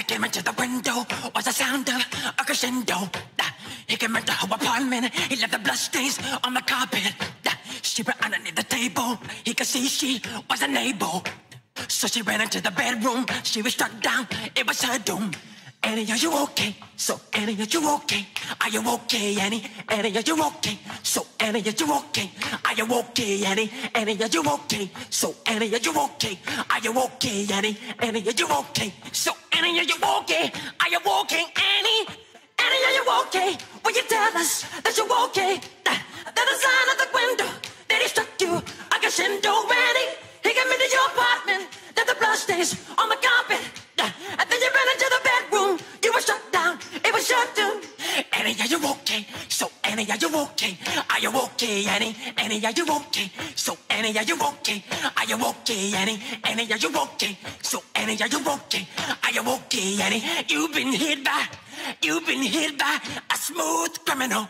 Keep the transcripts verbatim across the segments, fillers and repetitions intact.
came into the window was the sound of a crescendo. He came into her apartment, he left the bloodstains on the carpet. She went underneath the table, he could see she was unable. So she ran into the bedroom, she was struck down, it was her doom. Annie, are you okay? So Annie, are you okay? Are you okay, Annie? Annie, are you okay? So Annie, are you okay? Are you okay, Annie? Annie, are you okay? So Annie, are you okay? Are you okay, Annie? Annie, are you okay? So Annie, are you okay? Are you okay, Annie? Annie, are you okay? Will you tell us that you're okay? That, that the sign of the window that he struck you, I guess Shindo, Annie. He came into your apartment, that the blood stains on the carpet. And then you ran into the bedroom, you were shut down, it was shut down. Annie, are you okay? So Annie, are you okay? Are you okay, Annie? Annie, are you okay? So Annie, are you okay? Are you okay, Annie? Annie, are you okay? So Annie, are you okay? Are you okay, Annie? You've been hit by, you've been hit by a smooth criminal.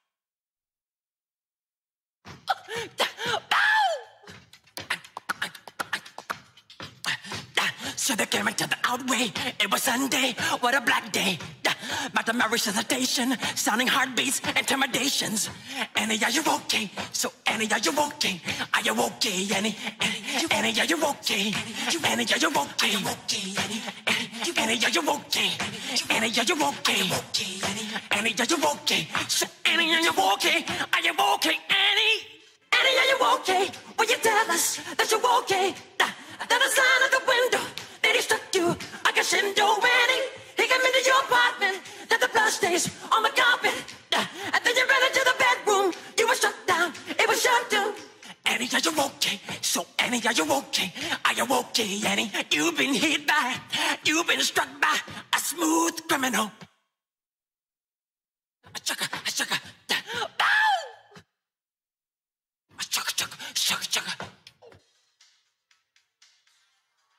So they came into the outway, it was Sunday, what a black day. About to marry hesitation, sounding heartbeats, intimidations. Annie, are you okay? So Annie, are you okay? Are you okay, Annie? Annie, are you okay? Annie, are you okay? Annie, are you okay? Annie, are you okay? Annie, are you okay? So Annie, are you okay? Are you okay, Annie? Annie, are you okay? Will you tell us that you're okay? That the sign of the window that he struck you, I guess Shindo, Annie. He came into your apartment, that the blood stains on the carpet. And then you ran into the bedroom, you were shut down, it was shut down. Annie, are you okay? So Annie, are you okay? Are you okay, Annie? You've been hit by, you've been struck by a smooth criminal. A chugga, a chugga, bow! A chugga, chugga, chugga, chugga.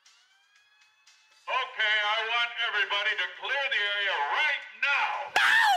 Okay, I want everybody to clear the area right now. Bow!